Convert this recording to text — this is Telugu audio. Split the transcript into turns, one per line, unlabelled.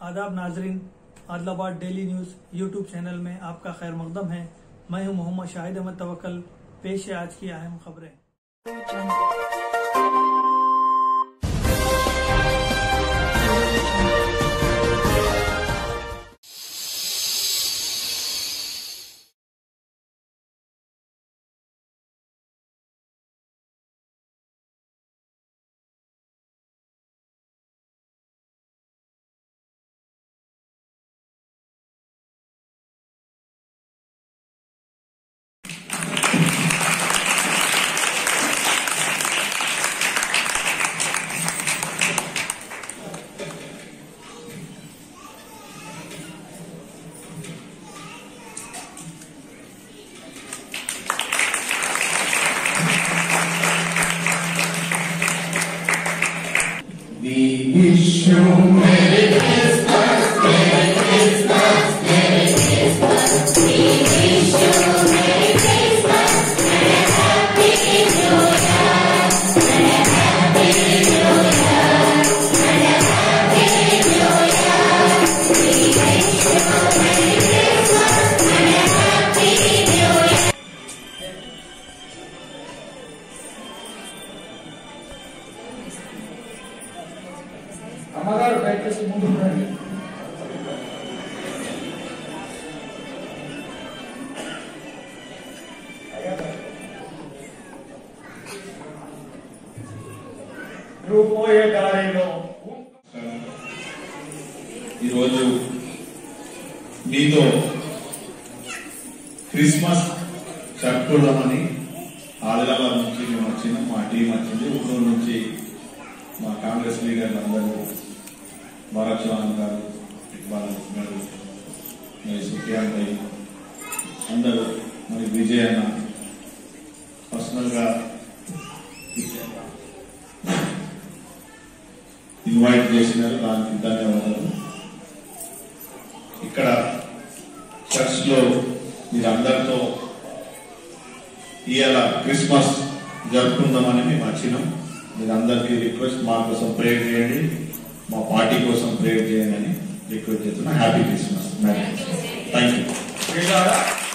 आदाब नाजरीन, Adilabad daily news YouTube channel में आपका खैर मकदम है। मैं हूं मोहम्मद शाहिद अहमद तवक्कल। पेश है आज की अहम खबरें।
ఈరోజు మీతో క్రిస్మస్ జరుపుకుందామని ఆదిలాబాద్ నుంచి మేము వచ్చినాం. మా టీం వచ్చింది. ఉట్నూరు నుంచి మా కాంగ్రెస్ లీడర్లు అందరూ, భరత్ చౌహాన్ గారు, ఇక్బాల్ గారు, మరి సుఫియాన్ భాయ్ అందరూ, మరి విజయ్ అన్న పర్సనల్ గా ఇన్వైట్ చేసినారు. దానికి ధన్యవాదాలు. ఇక్కడ చర్చ్ లో మీరందరితో ఇవాళ క్రిస్మస్ జరుపుకుందామని మేము వచ్చినాం. మీరందరికీ రిక్వెస్ట్, మా కోసం ప్రేయర్ చేయండి, మా పార్టీ కోసం ప్రేయర్ చేయండి అని రిక్వెస్ట్ చేస్తున్నా. Happy Christmas. Thank you.